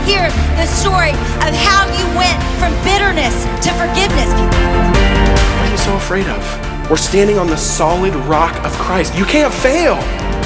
hear the story of how you went from bitterness to forgiveness. What are you so afraid of? We're standing on the solid rock of Christ. You can't fail.